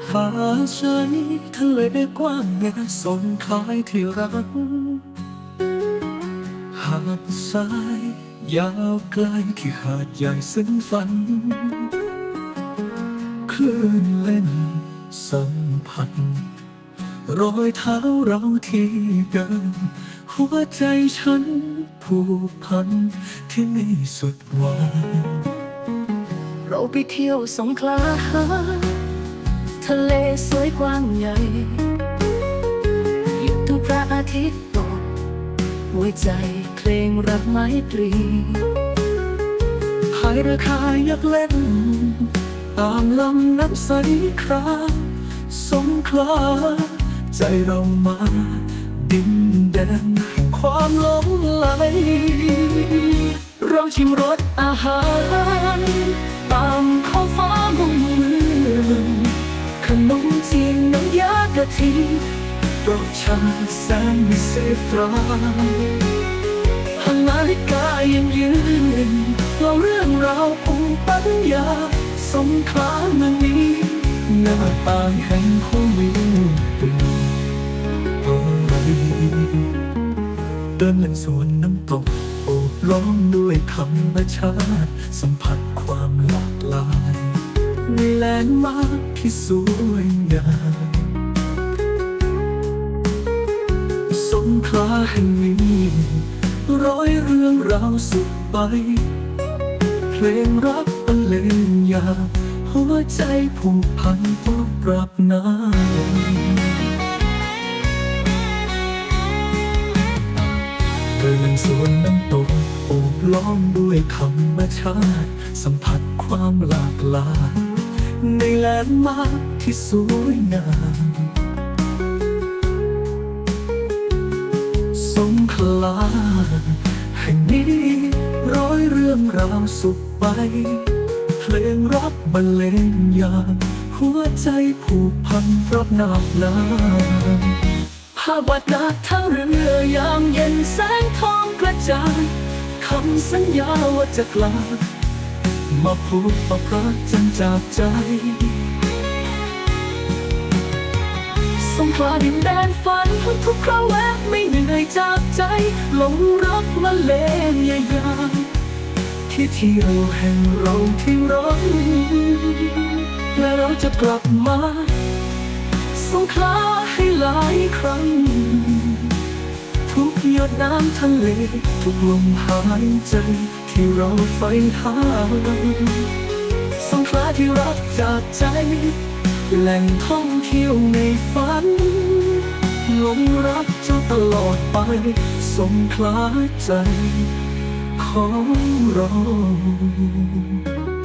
ฟ้าใสทะเลกว้างใหญ่สงขลาที่รักหาดทรายยาวไกลที่หาดใหญ่ซึ้งฝันคลื่นเล่นสัมผัสรอยเท้าเราที่เดินหัวใจฉันผูกพันที่ไม่สุดหวังเราไปเที่ยวสงขลาทะเลสวยกว้างใหญ่หยุดดูพระอาทิตย์ตกหัวใจเพลงรักไมตรีพายเรือคายักเล่นตามลำน้ำใสคราสงขลาใจเรามาดินแดนแห่งความหลงไหลเราชิมรสอาหารตามขอบฟ้ามุมเมืองขนมจีนน้ำยากะทิรสชาติแสนวิเศษตรานาฬิกายังยืนเล่าเรื่องราวภูมิปัญญาสงขลาเมืองนี้หน้าต่างแห่งผู้วิวเดินเล่นสวนน้ำตกโอบล้อมด้วยธรรมชาติสัมผัสความหลากหลายในแลนด์มาร์คที่สวยงามสงขลาแห่งนี้ร้อยเรื่องราวสุดไปเพลงรักบรรเลงยามหัวใจผูกพันพบรักน้ำเดินสวนน้ำตกโอบล้อมด้วยธรรมชาติสัมผัสความหลากหลายในแลนด์มาร์คที่สวยงามสงขลาแห่งนี้ร้อยเรื่องราวสุขไปเพลงรักบรรเลงยามหัวใจผูกพันรักนาบน้ำภาพวาดนาทั้งเรือยามเย็นแสงทองกระจ่างคำสัญญาว่าจะกลับมาพูดประพรักจนจากใจสงขลาดินแดนฝันทุกคราวแวะไม่เหนื่อยจากใจหลงรักมาเลงยามที่เที่ยวแห่งเราที่รักและเราจะกลับมาสงขลาให้หลายครั้งทุกหยดน้ำทะเลทุกลมหายใจที่เราใฝ่หาสงขลาที่รักจากใจแหล่งท่องเที่ยวในฝันหลงรักเจ้าตลอดไปสงขลาใจของเรา